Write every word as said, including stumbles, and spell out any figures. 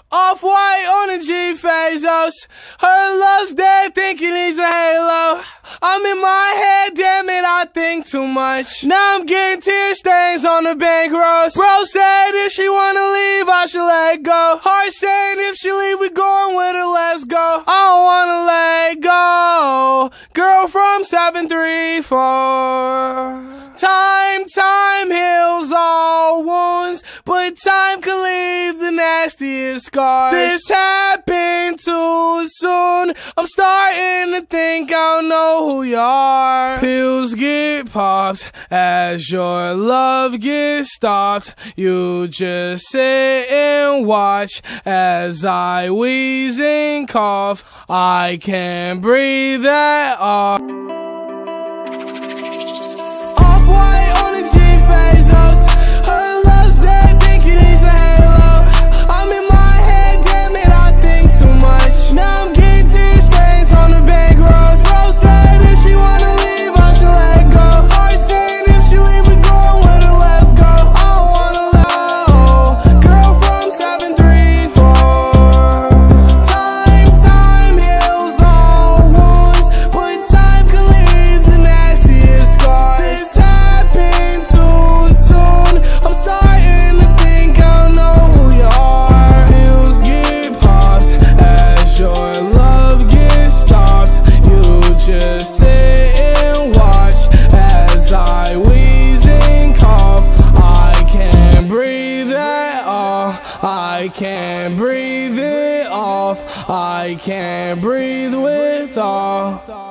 Off-white on a G-Phazos. Her love's dead, thinking he's a halo. I'm in my head, damn it, I think too much. Now I'm getting tear stains on the bankrolls. Bro said if she wanna leave, I should let go. Heart saying if she leave, we going with her, let's go. I don't wanna let go. Girl from seven three four. Time, time heals all wounds, but time can leave the nastiest scars. This happened too soon. I'm starting to think I don't know who you are. Pills get popped as your love gets stopped. You just sit and watch as I wheeze and cough. I can't breathe at all. Off-white on a G-Phazos. Her love's dead, thinking he's a halo. I'm in my head, damn it, I think too much. Now I'm getting tear stains on the bankrolls. Bro said if she wanna leave, I should let go. Heart saying if she leave, we going with her, let's go. I don't wanna let go. Girl from seven three four. Time, time heals all wounds, but time can leave the nastiest scars. This happened too soon. I'm starting to think I don't know who you are. Pills get popped as your love gets stopped. You just sit and watch as I wheeze and cough. I can't breathe at all. I can't breathe it off. I can't breathe with all.